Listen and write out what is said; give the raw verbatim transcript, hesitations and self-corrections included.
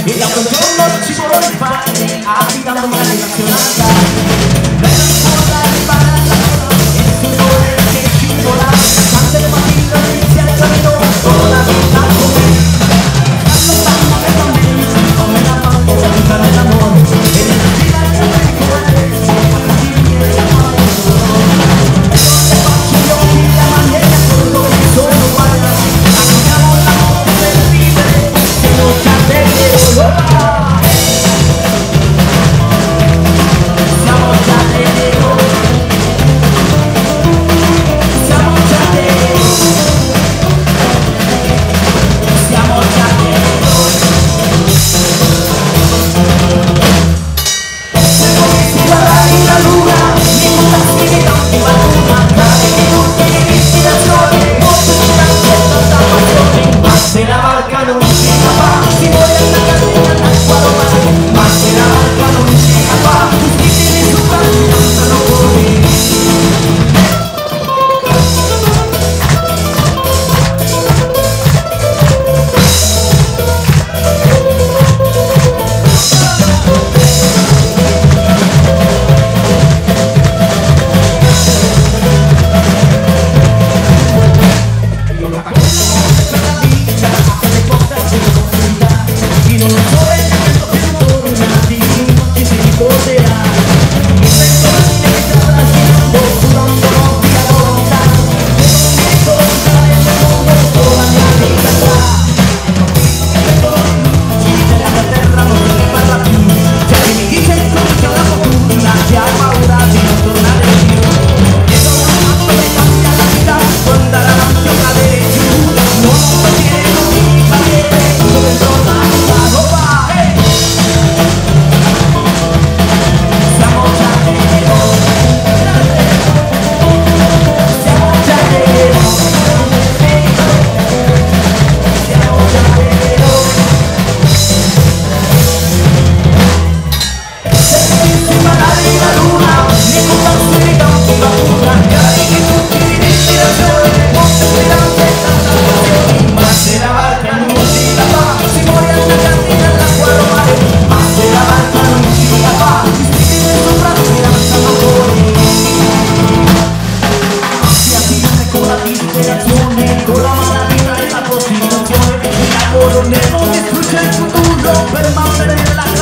e da quel giorno ci vuole fare affidando una relazionata. Bella scuola di balla e il sudore che scivola, tante le mattine inizia il cammino con la vita come allontano le bambine come la voglia di fare l'amore e l'energia di cuore quando ti viene la mano e le faccio gli occhi la maniera con come sono guarda abbiamo l'amore per vivere se non ci arrenderemo. Se la barca non ci va, si vuole andare all'acqua romana, ma se la barca non ci va, tutti tieni su quanti andano fuori. Io la non so bene quanto tempo rimasti, non ci si ricorderà. Mi sento la mia vita trascinando, sudando notti a volontà. E non mi ricordare il mondo con la mia vita qua. Ci c'è la terra, non se ne parla più. C'è chi mi dice che c'è una fortuna, che ha paura di non tornare più. E sono un fatto che cambia la vita, può andare avanti o cadere giù. Non ho un pensiero, non mi fa niente, dove tornare. Con la malavita e la prostituzione, il lavoro nero distrugge il futuro per mantenere la